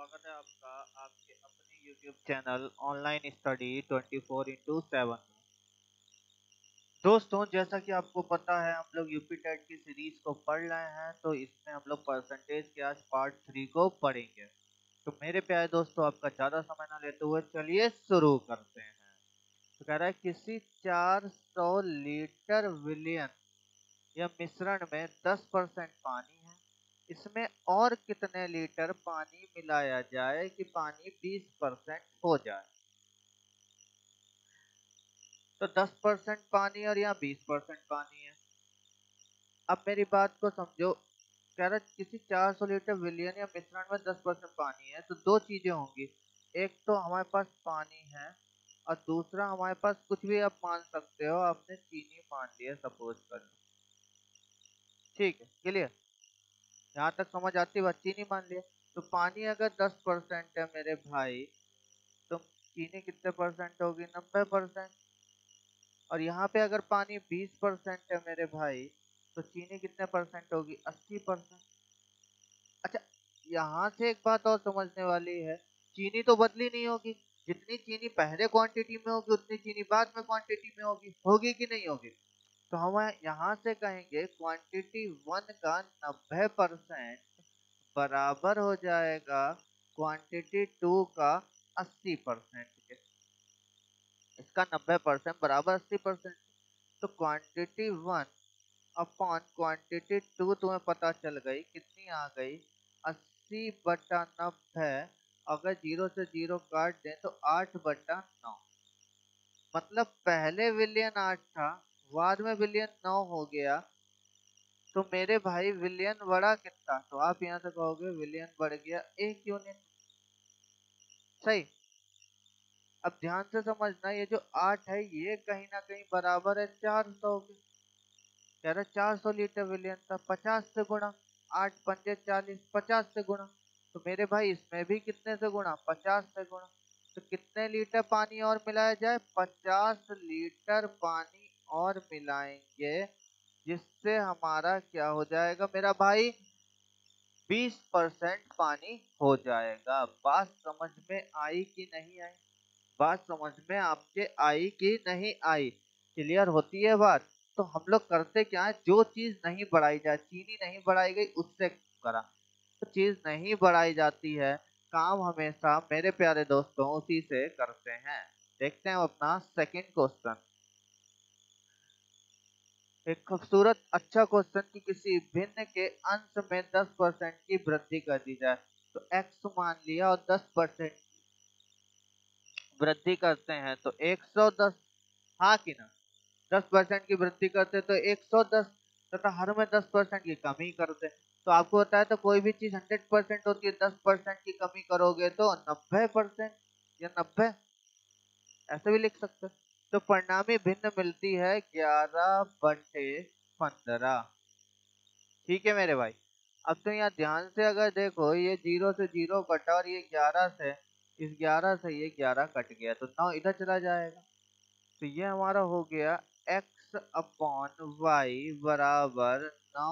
स्वागत है आपका आपके अपने YouTube चैनल ऑनलाइन स्टडी 24/7 में। दोस्तों, जैसा कि आपको पता है, हम लोग यूपी टेट की सीरीज को पढ़ रहे हैं, तो इसमें हम लोग परसेंटेज के आज पार्ट 3 को पढ़ेंगे। तो मेरे प्यारे दोस्तों, आपका ज़्यादा समय ना लेते हुए चलिए शुरू करते हैं। तो कह रहा है किसी 400 लीटर विलियन या मिश्रण में 10% पानी है। इसमें और कितने लीटर पानी मिलाया जाए कि पानी 20% हो जाए। तो 10% पानी और यहाँ 20% पानी है। अब मेरी बात को समझो। कह रहा है किसी 400 लीटर विलियन या मिश्रण में 10% पानी है, तो दो चीजें होंगी। एक तो हमारे पास पानी है और दूसरा हमारे पास कुछ भी आप मान सकते हो। आपने चीनी मान लिया सपोज कर लो, ठीक है, क्लियर? यहाँ तक समझ आती बात? चीनी मान लिया। तो पानी अगर 10% है मेरे भाई, तो चीनी कितने परसेंट होगी? 90%। और यहाँ पे अगर पानी 20% है मेरे भाई, तो चीनी कितने परसेंट होगी? 80%। अच्छा, यहाँ से एक बात और समझने वाली है। चीनी तो बदली नहीं होगी। जितनी चीनी पहले क्वांटिटी में होगी उतनी चीनी बाद में क्वांटिटी में होगी। होगी कि नहीं होगी? तो हम यहाँ से कहेंगे क्वांटिटी 1 का 90% बराबर हो जाएगा क्वांटिटी 2 का 80% के। इसका 90% बराबर 80%। तो क्वांटिटी 1 अपॉन क्वांटिटी 2 तुम्हें पता चल गई, कितनी आ गई? 80/90। अगर 0 से 0 काट दें तो 8/9। मतलब पहले विलियन 8 था, बाद में विलियन 9 हो गया। तो मेरे भाई विलियन बढ़ा कितना? तो आप यहाँ से कहोगे विलियन बढ़ गया 1 यूनिट। सही। अब ध्यान से समझना, ये जो 8 है ये कहीं ना कहीं बराबर है 400 के। कह रहा 400 लीटर विलियन था, 50 से गुणा। 8 पंजे 40, 50 से गुणा। तो मेरे भाई इसमें भी कितने से गुणा? 50 से गुणा। तो कितने लीटर पानी और मिलाया जाए? 50 लीटर पानी और मिलाएंगे, जिससे हमारा क्या हो जाएगा मेरा भाई? 20% पानी हो जाएगा। बात समझ में आई कि नहीं आई? बात समझ में आपके आई कि नहीं आई? क्लियर होती है बात? तो हम लोग करते क्या है, जो चीज नहीं बढ़ाई जाए, चीनी नहीं बढ़ाई गई उससे करा, तो चीज नहीं बढ़ाई जाती है, काम हमेशा मेरे प्यारे दोस्तों उसी से करते हैं। देखते हैं अपना सेकंड क्वेश्चन। एक खूबसूरत अच्छा क्वेश्चन कि किसी भिन्न के अंश में 10% की वृद्धि कर दी जाए। तो x मान लिया और 10% वृद्धि करते हैं तो 110। हाँ कि ना? 10% की वृद्धि करते तो 110, तथा हर में 10% की कमी करते। तो आपको बताया तो कोई भी चीज 100% होती है, 10% की कमी करोगे तो 90% या 90, ऐसे भी लिख सकते हो। तो परिणामी भिन्न मिलती है 11/15। ठीक है मेरे भाई। अब तो यहाँ ध्यान से अगर देखो, ये 0 से 0 कटा और ये 11 से, इस 11 से ये 11 कट गया तो 9 इधर चला जाएगा। तो ये हमारा हो गया x अपॉन वाई बराबर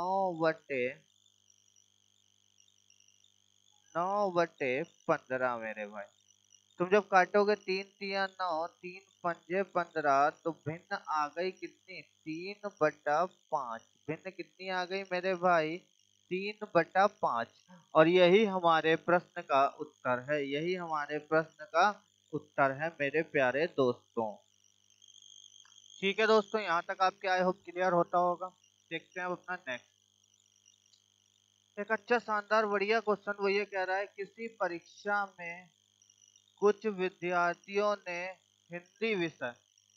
9/15 मेरे भाई। तुम जब काटोगे 3 तिया 9, 3 पंजे 15, तो भिन्न आ गई कितनी? 3/5। भिन्न कितनी आ गई मेरे भाई? 3/5। और यही हमारे प्रश्न का उत्तर है। यही हमारे प्रश्न का उत्तर है मेरे प्यारे दोस्तों। ठीक है दोस्तों, यहाँ तक आपके आई होप क्लियर होता होगा। देखते हैं अब अपना नेक्स्ट। एक अच्छा शानदार बढ़िया क्वेश्चन वो ये कह रहा है किसी परीक्षा में कुछ विद्यार्थियों ने हिंदी विषय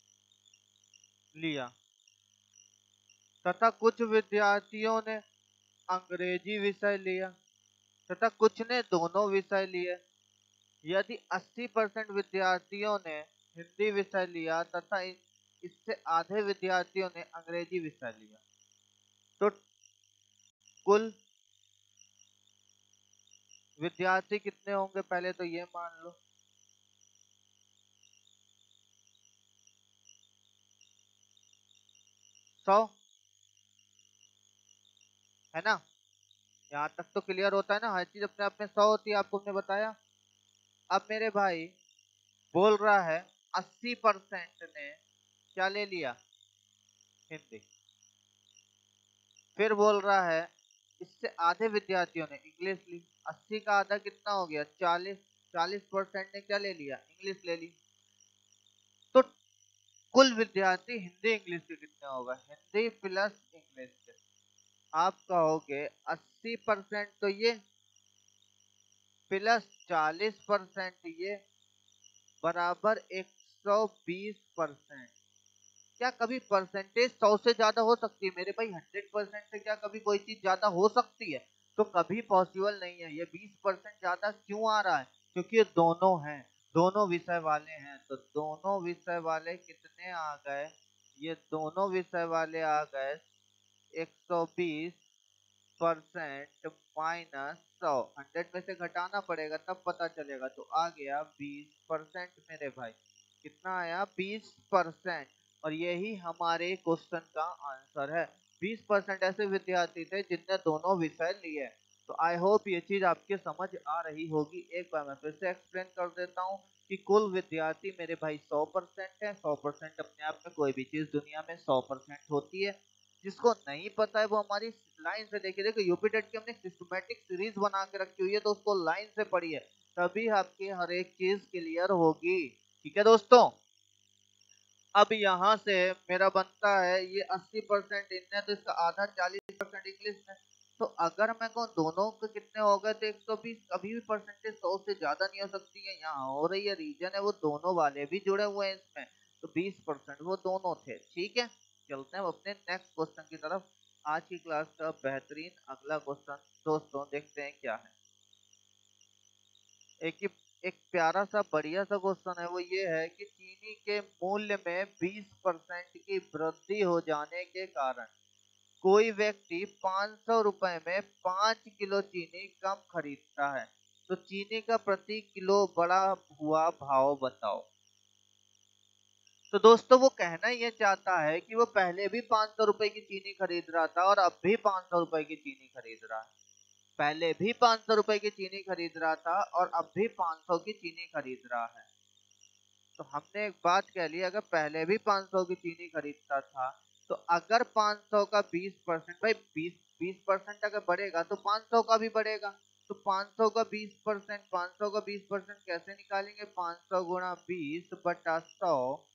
लिया तथा कुछ विद्यार्थियों ने अंग्रेजी विषय लिया तथा कुछ ने दोनों विषय लिए। यदि 80% विद्यार्थियों ने हिंदी विषय लिया तथा इससे आधे विद्यार्थियों ने अंग्रेजी विषय लिया, तो कुल विद्यार्थी कितने होंगे? पहले तो ये मान लो। 100 है ना? यहाँ तक तो क्लियर होता है ना? हर चीज अपने आप में 100 होती है, आपको हमने बताया। अब मेरे भाई बोल रहा है 80% ने क्या ले लिया, हिंदी। फिर बोल रहा है इससे आधे विद्यार्थियों ने इंग्लिश ली। 80 का आधा कितना हो गया, 40। 40% ने क्या ले लिया, इंग्लिश ले ली। तो कुल विद्यार्थी हिंदी इंग्लिश के कितने होगा, हिंदी प्लस इंग्लिश के, आप कहोगे 80% तो ये प्लस 40% ये बराबर 120%। क्या कभी परसेंटेज 100 से ज्यादा हो सकती है मेरे भाई, 100% से क्या कभी कोई चीज ज्यादा हो सकती है, तो कभी पॉसिबल नहीं है। ये 20% ज्यादा क्यों आ रहा है, क्योंकि ये दोनों हैं, दोनों विषय वाले हैं। तो दोनों विषय वाले कितने आ गए, ये दोनों विषय वाले आ गए 120% माइनस 100। 100 में से घटाना पड़ेगा तब पता चलेगा, तो आ गया 20% मेरे भाई। कितना आया, 20%। और यही हमारे क्वेश्चन का आंसर है। 20% ऐसे विद्यार्थी थे जिनने दोनों विषय लिए। तो आई होप ये चीज आपके समझ आ रही होगी। एक बार मैं फिर से एक्सप्लेन कर देता हूँ कि कुल विद्यार्थी मेरे भाई 100% है। 100% अपने आप में कोई भी चीज दुनिया में 100% होती है। जिसको नहीं पता है वो हमारी लाइन से देखिए, देखो यूपी टेट की हमने सिस्टमैटिक सीरीज बना के रखी हुई है, तो उसको लाइन से पढ़िए, तभी आपकी हर एक चीज क्लियर होगी। ठीक है दोस्तों, अब यहाँ से मेरा बनता है ये 80% इनने, तो इसका आधा 40% इंग्लिश में। तो अगर मैं कहूँ दोनों के कितने हो गए, तो 120। अभी भी परसेंटेज 100 से ज्यादा नहीं हो सकती है, यहाँ हो रही है, रीजन है वो दोनों वाले भी जुड़े हुए हैं इसमें, तो 20% वो दोनों थे। ठीक है, चलते हैं अपने नेक्स्ट क्वेश्चन की तरफ। आज की क्लास का बेहतरीन अगला क्वेश्चन दोस्तों देखते हैं क्या है। एक प्यारा सा बढ़िया सा क्वेश्चन है, वो ये है कि चीनी के मूल्य में 20% की वृद्धि हो जाने के कारण कोई व्यक्ति 500 रुपए में 5 किलो चीनी कम खरीदता है, तो चीनी का प्रति किलो बढ़ा हुआ भाव बताओ। तो दोस्तों वो कहना ये चाहता है कि वो पहले भी 500 रुपए की चीनी खरीद रहा था और अब भी 500 रुपए की चीनी खरीद रहा है। पहले भी 500 रुपए की चीनी खरीद रहा था और अब भी 500 की चीनी खरीद रहा है। तो हमने एक बात कह ली, अगर पहले भी 500 की चीनी खरीदता था, तो अगर 500 का 20%, भाई 20% अगर बढ़ेगा तो 500 का भी बढ़ेगा। तो 500 का 20%, 500 का 20% कैसे निकालेंगे, 500 गुणा 20 बटा 100,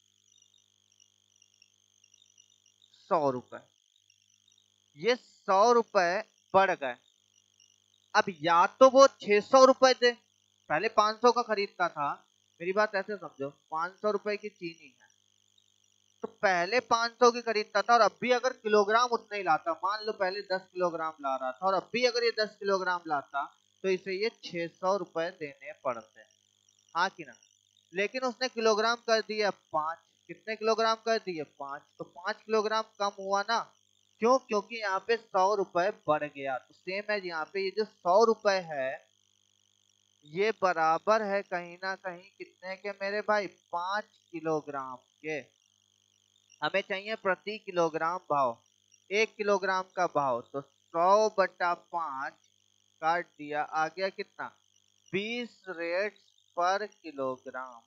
100 रुपए। ये 100 रुपए बढ़ गए। अब या तो वो 600 रुपए दे, पहले 500 का खरीदता था, मेरी बात ऐसे समझो, 500 रुपए की चीनी है, तो पहले 500 की खरीदता था और अब भी अगर किलोग्राम उतना ही लाता, मान लो पहले 10 किलोग्राम ला रहा था और अब भी अगर ये 10 किलोग्राम लाता, तो इसे ये 600 रुपए देने पड़ते, हाँ कि ना। लेकिन उसने किलोग्राम कर दिया 5, कितने किलोग्राम कर दिए, 5, तो 5 किलोग्राम कम हुआ ना। क्यों, क्योंकि यहाँ पे 100 रुपए बढ़ गया। तो सेम है यहाँ पे, ये जो 100 रुपए है ये बराबर है कहीं ना कहीं कितने के मेरे भाई, 5 किलोग्राम के। हमें चाहिए प्रति किलोग्राम भाव, 1 किलोग्राम का भाव, तो 100 बटा 5 काट दिया, आ गया कितना, 20 रेट पर किलोग्राम।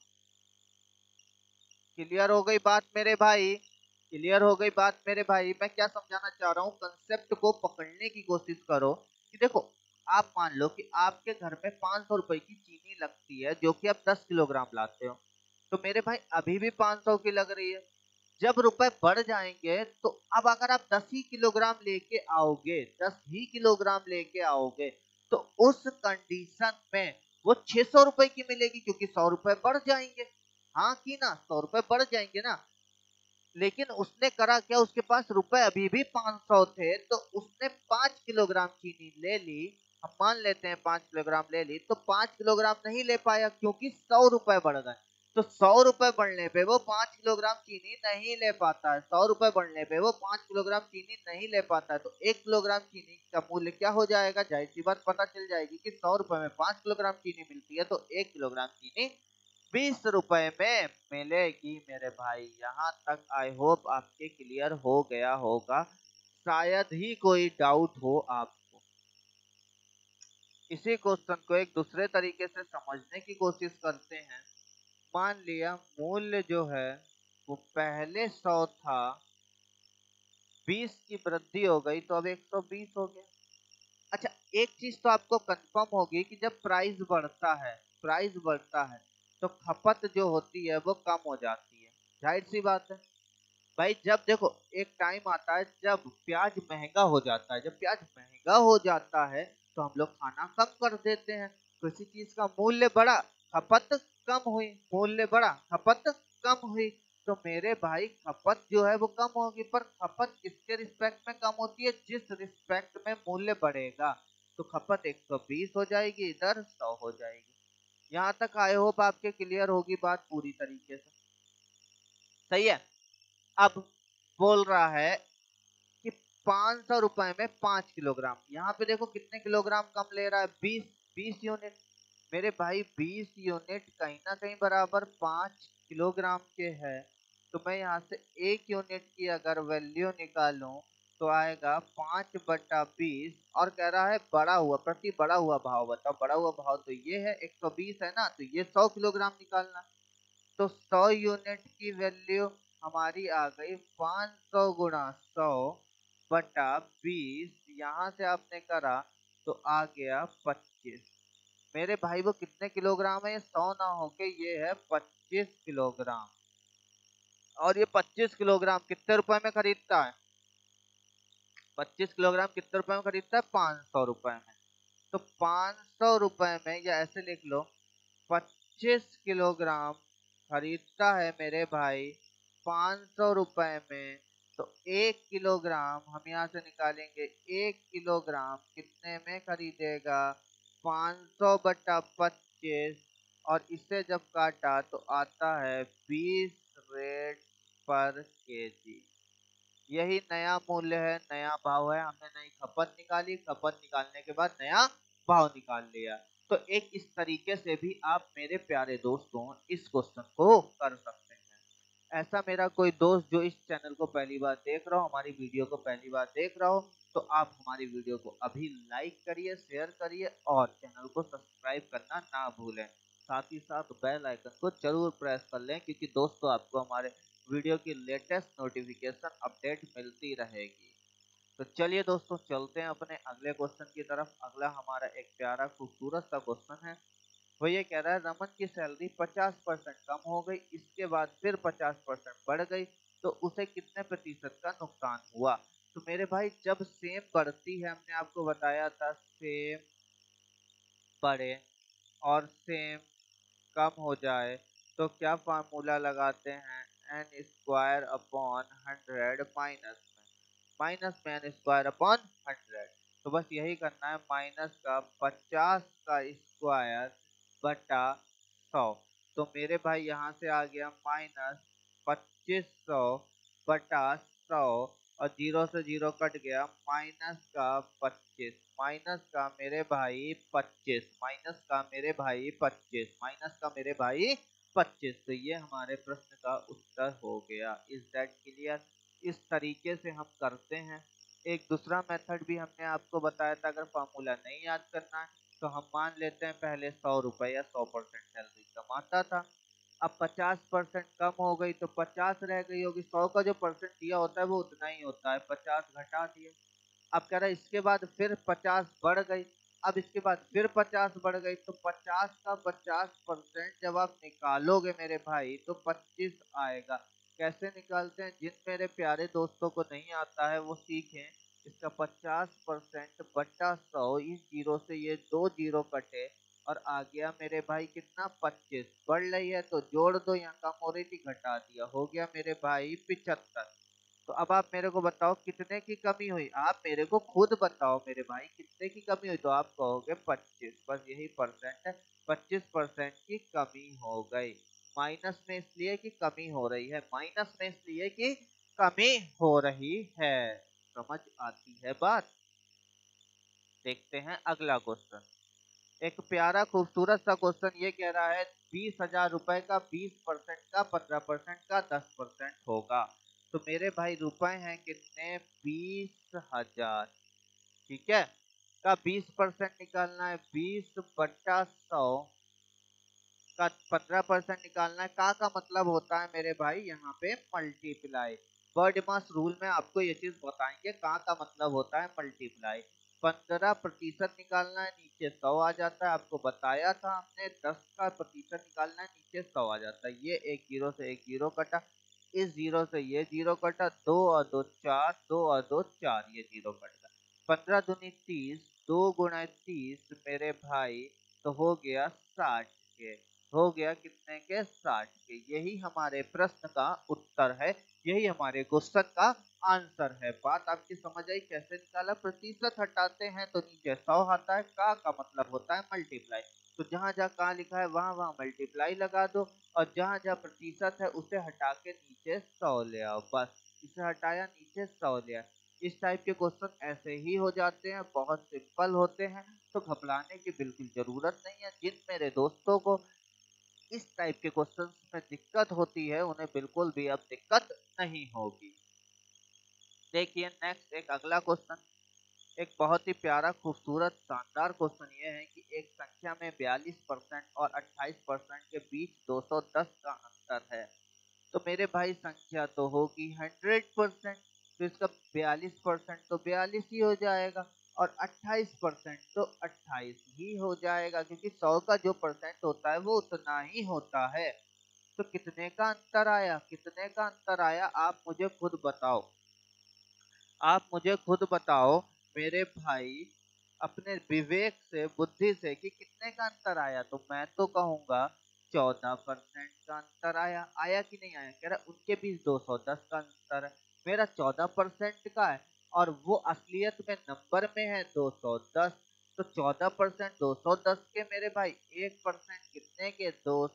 क्लियर हो गई बात मेरे भाई, क्लियर हो गई बात मेरे भाई। मैं क्या समझाना चाह रहा हूँ, कंसेप्ट को पकड़ने की कोशिश करो कि देखो, आप मान लो कि आपके घर में 500 रुपए की चीनी लगती है जो कि आप 10 किलोग्राम लाते हो, तो मेरे भाई अभी भी 500 की लग रही है। जब रुपए बढ़ जाएंगे तो अब अगर आप 10 ही किलोग्राम लेके आओगे, 10 ही किलोग्राम लेके आओगे, तो उस कंडीशन में वो 600 रुपए की मिलेगी, क्योंकि 100 रुपए बढ़ जाएंगे, हाँ कि ना, 100 रुपए बढ़ जाएंगे ना। लेकिन उसने करा क्या, उसके पास रुपए अभी भी 500 थे, तो उसने 5 किलोग्राम चीनी ले ली। हम मान लेते हैं 5 किलोग्राम ले ली, तो 5 किलोग्राम नहीं ले पाया क्योंकि 100 रुपए बढ़ गए। तो 100 रुपए बढ़ने पे वो 5 किलोग्राम चीनी नहीं ले पाता है, 100 रुपए बढ़ने पे वो 5 किलोग्राम चीनी नहीं ले पाता है। तो 1 किलोग्राम चीनी का मूल्य क्या हो जाएगा, जाहिर सी बात पता चल जाएगी कि 100 रुपए में 5 किलोग्राम चीनी मिलती है, तो 1 किलोग्राम चीनी 20 रुपए में मिलेगी मेरे भाई। यहाँ तक आई होप आपके क्लियर हो गया होगा, शायद ही कोई डाउट हो आपको। इसी क्वेश्चन को एक दूसरे तरीके से समझने की कोशिश करते हैं। मान लिया मूल्य जो है वो पहले 100 था, 20 की वृद्धि हो गई तो अब 120 हो गया। अच्छा, एक चीज तो आपको कंफर्म होगी कि जब प्राइस बढ़ता है तो खपत जो होती है वो कम हो जाती है। जाहिर सी बात है भाई। जब देखो एक टाइम आता है जब प्याज महंगा हो जाता है, जब प्याज महंगा हो जाता है तो हम लोग खाना कम कर देते हैं। किसी चीज का मूल्य बढ़ा, खपत कम हुई, मूल्य बढ़ा, खपत कम हुई। तो मेरे भाई खपत जो है वो कम होगी, पर खपत किसके रिस्पेक्ट में कम होती है? जिस रिस्पेक्ट में मूल्य बढ़ेगा। तो खपत 120 हो जाएगी, इधर 100 हो जाएगी। यहाँ तक आई होप आपके क्लियर होगी बात पूरी तरीके से। सही है। अब बोल रहा है कि 500 रुपए में 5 किलोग्राम। यहाँ पे देखो कितने किलोग्राम कम ले रहा है? 20 यूनिट। मेरे भाई 20 यूनिट कहीं ना कहीं बराबर 5 किलोग्राम के है। तो मैं यहाँ से 1 यूनिट की अगर वैल्यू निकालूं तो आएगा 5/20। और कह रहा है बढ़ा हुआ, प्रति बढ़ा हुआ भाव बताओ। बढ़ा हुआ भाव तो ये है 120 है ना, तो ये 100 किलोग्राम निकालना। तो 100 यूनिट की वैल्यू हमारी आ गई 500 गुणा 100/20। यहाँ से आपने करा तो आ गया 25। मेरे भाई वो कितने किलोग्राम है? ये 100 ना होके ये है 25 किलोग्राम। और ये 25 किलोग्राम कितने रुपए में खरीदता है? 25 किलोग्राम कितने रुपए में खरीदता है? 500 रुपए में। तो 500 रुपए में, या ऐसे लिख लो, 25 किलोग्राम खरीदता है मेरे भाई 500 रुपए में। तो 1 किलोग्राम हम यहाँ से निकालेंगे। 1 किलोग्राम कितने में खरीदेगा? 500/25। और इसे जब काटा तो आता है 20 रेट पर केजी। यही नया मूल्य है, नया भाव है। हमने नई खपत निकाली, खपत निकालने के बाद नया भाव निकाल लिया। तो एक इस तरीके से भी आप मेरे प्यारे दोस्तों इस क्वेश्चन को कर सकते हैं। ऐसा मेरा कोई दोस्त जो इस चैनल को पहली बार देख रहा हो, हमारी वीडियो को पहली बार देख रहा हो, तो आप हमारी वीडियो को अभी लाइक करिए, शेयर करिए और चैनल को सब्सक्राइब करना ना भूलें। साथ ही साथ बेल आइकन को जरूर प्रेस कर लें, क्योंकि दोस्तों आपको हमारे वीडियो की लेटेस्ट नोटिफिकेशन अपडेट मिलती रहेगी। तो चलिए दोस्तों चलते हैं अपने अगले क्वेश्चन की तरफ। अगला हमारा एक प्यारा खूबसूरत सा क्वेश्चन है। वो ये कह रहा है रमन की सैलरी 50% कम हो गई, इसके बाद फिर 50% बढ़ गई, तो उसे कितने प्रतिशत का नुकसान हुआ? तो मेरे भाई जब सेम बढ़ती है, हमने आपको बताया था सेम बढ़े और सेम कम हो जाए तो क्या फार्मूला लगाते हैं? एन स्क्वायर अपॉन 100 माइनस में एन स्क्वायर अपॉन 100। तो बस यही करना है, माइनस का 50 का स्क्वायर बटा 100। तो मेरे भाई यहाँ से आ गया माइनस 2500/100। और जीरो से जीरो कट गया, माइनस का 25, माइनस का मेरे भाई 25, माइनस का मेरे भाई 25, माइनस का मेरे भाई 25। तो ये हमारे प्रश्न का उत्तर हो गया। Is that clear? इस तरीके से हम करते हैं। एक दूसरा मेथड भी हमने आपको बताया था। अगर फॉर्मूला नहीं याद करना है तो हम मान लेते हैं पहले 100 रुपए या 100% सैलरी कमाता था। अब 50% कम हो गई तो 50 रह गई होगी। 100 का जो परसेंट दिया होता है वो उतना ही होता है, 50 घटा दिया। अब कह रहा है इसके बाद फिर 50 बढ़ गई। अब इसके बाद फिर 50 बढ़ गई, तो 50 का 50% जब आप निकालोगे मेरे भाई तो 25 आएगा। कैसे निकालते हैं? जिन मेरे प्यारे दोस्तों को नहीं आता है वो सीखें। इसका 50% बटा 100, इस जीरो से ये 2 जीरो कटे और आ गया मेरे भाई कितना? 25। बढ़ रही है तो जोड़ दो, यहाँ कम हो रही थी घटा दिया, हो गया मेरे भाई 75। तो अब आप मेरे को बताओ कितने की कमी हुई? आप मेरे को खुद बताओ मेरे भाई कितने की कमी हुई? तो आप कहोगे 25। बस यही परसेंट है, 25% की कमी हो गई। माइनस में इसलिए कि कमी हो रही है, माइनस में इसलिए कि कमी हो रही है। समझ आती है बात? देखते हैं अगला क्वेश्चन। एक प्यारा खूबसूरत सा क्वेश्चन ये कह रहा है 20,000 रुपए का 20% का 15% का 10% होगा। तो मेरे भाई रुपए हैं कितने? 20,000। ठीक है। का 20% निकालना है, 20/100 का 15% निकालना है। का मतलब होता है मेरे भाई यहाँ पे मल्टीप्लाई। बर्ड मास रूल में आपको ये चीज बताएंगे, का मतलब होता है मल्टीप्लाई। 15% निकालना है, नीचे 100 आ जाता है, आपको बताया था हमने। 10 का प्रतिशत निकालना है, नीचे 100 आ जाता है। ये एक जीरो से एक जीरो कटा, इस जीरो से ये जीरो कटा, 2 और 2 4, 2 और 2 4, ये जीरो कट गया। 15 दूनी 30, 2 गुणा 30 मेरे भाई, तो हो गया 60 के। हो गया कितने के? 60 के। यही हमारे प्रश्न का उत्तर है, यही हमारे क्वेश्चन का आंसर है। बात आपकी समझ आई कैसे निकाला? प्रतिशत हटाते हैं तो नीचे 100 आता है। का मतलब होता है मल्टीप्लाई। तो जहां जहां का लिखा है वहां वहां मल्टीप्लाई लगा दो, और जहां जहां प्रतिशत है उसे हटा के नीचे 100 ले आओ। बस इसे हटाया, नीचे 100 ले आया। इस टाइप के क्वेश्चन ऐसे ही हो जाते हैं, बहुत सिंपल होते हैं, तो घबराने की बिल्कुल जरूरत नहीं है। जिन मेरे दोस्तों को इस टाइप के क्वेश्चंस में दिक्कत होती है, उन्हें बिल्कुल भी अब दिक्कत नहीं होगी। देखिए नेक्स्ट एक अगला क्वेश्चन, एक बहुत ही प्यारा खूबसूरत शानदार क्वेश्चन ये है कि एक संख्या में 42% और 28% के बीच 210 का अंतर है। तो मेरे भाई संख्या तो होगी 100%, तो इसका 42% तो 42 ही हो जाएगा, और 28% तो 28 ही हो जाएगा, क्योंकि 100 का जो परसेंट होता है वो उतना ही होता है। तो कितने का अंतर आया? कितने का अंतर आया आप मुझे खुद बताओ। आप मुझे खुद बताओ मेरे भाई, अपने विवेक से, बुद्धि से, कि कितने का अंतर आया। तो मैं तो कहूंगा 14% का अंतर आया। आया कि नहीं आया? कह रहा उनके बीच 210 का अंतर है। मेरा 14% का है, और वो असलियत में नंबर में है 210। तो 14% 210 के मेरे भाई, 1% कितने के?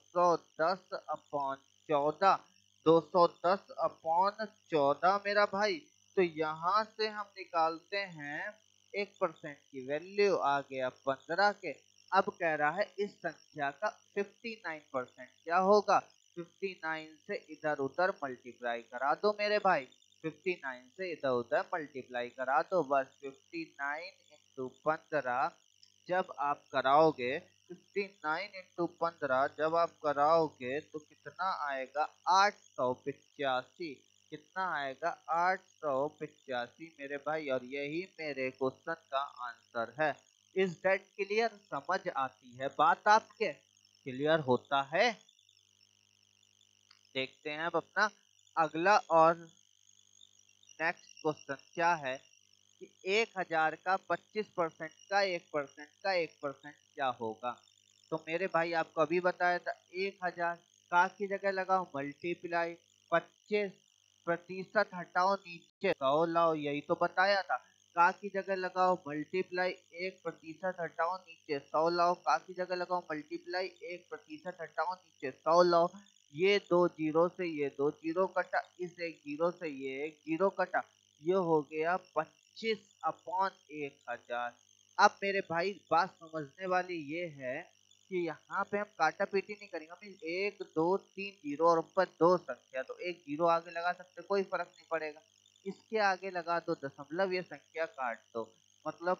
210/14। 210/14 मेरा भाई। तो यहाँ से हम निकालते हैं 1% की वैल्यू, आ गया 15 के। अब कह रहा है इस संख्या का 59% क्या होगा? 59 से इधर उधर मल्टीप्लाई करा दो मेरे भाई, 59 से इधर उधर मल्टीप्लाई करा दो। बस 59 इंटू 15 जब आप कराओगे, 59 इंटू 15 जब आप कराओगे तो कितना आएगा? 885। कितना आएगा? 885 मेरे भाई, और यही मेरे क्वेश्चन का आंसर है। इस डेट क्लियर? समझ आती है बात आपके? क्लियर होता है? देखते हैं अब अपना अगला और नेक्स्ट क्वेश्चन क्या है कि 1000 का 25% का 1% का 1% क्या होगा। तो मेरे भाई आपको अभी बताया था, 1000 का की जगह लगाओ मल्टीप्लाई, 25% हटाओ नीचे 100 लाओ, यही तो बताया था। का की जगह लगाओ मल्टीप्लाई, 1% हटाओ नीचे 100 लाओ। का की जगह लगाओ मल्टीप्लाई, 1% हटाओ नीचे 100 लाओ। ये दो जीरो से ये दो जीरो कटा, इस एक जीरो से ये एक जीरो कटा, ये हो गया 25/1000। अब मेरे भाई बात समझने वाली ये है कि यहाँ पे हम काटा पीटी नहीं करेंगे, हम 1 2 3 जीरो और ऊपर दो संख्या, तो एक जीरो आगे लगा सकते, कोई फर्क नहीं पड़ेगा। इसके आगे लगा दो दशमलव, ये संख्या काट दो, मतलब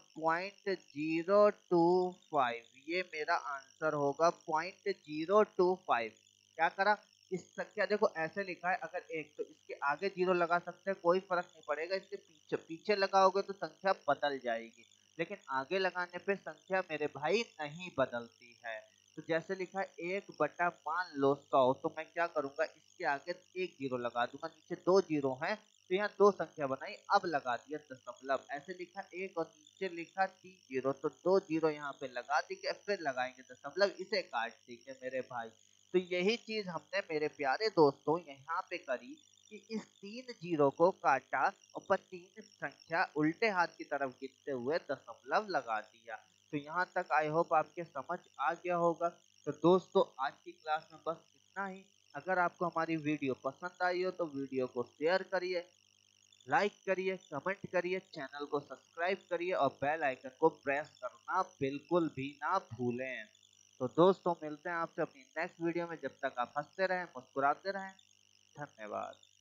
0.025, ये मेरा आंसर होगा 0.025। क्या करा? इस संख्या देखो ऐसे लिखा है, अगर एक तो इसके आगे जीरो लगा सकते हैं, कोई फर्क नहीं पड़ेगा। इसके पीछे पीछे लगाओगे तो संख्या बदल जाएगी, लेकिन आगे लगाने पे संख्या मेरे भाई नहीं बदलती है। तो जैसे लिखा है 1 बटा मान लो 100, तो मैं क्या करूंगा, इसके आगे एक जीरो लगा दूंगा, नीचे दो जीरो है तो यहाँ दो संख्या बनाई, अब लगा दिया दशमलव। ऐसे लिखा एक और नीचे लिखा 3 जीरो, तो दो जीरो यहाँ पे लगा दिए, फिर लगाएंगे दशमलव, इसे काट देंगे मेरे भाई। तो यही चीज हमने मेरे प्यारे दोस्तों यहाँ पे करी कि इस 3 जीरो को काटा, और 3 संख्या उल्टे हाथ की तरफ गिनते हुए दशमलव लगा दिया। तो यहाँ तक आई होप आपके समझ आ गया होगा। तो दोस्तों आज की क्लास में बस इतना ही। अगर आपको हमारी वीडियो पसंद आई हो तो वीडियो को शेयर करिए, लाइक करिए, कमेंट करिए, चैनल को सब्सक्राइब करिए, और बेल आइकन को प्रेस करना बिल्कुल भी ना भूलें। तो दोस्तों मिलते हैं आपसे अपनी नेक्स्ट वीडियो में, जब तक आप हंसते रहें, मुस्कुराते रहें। धन्यवाद।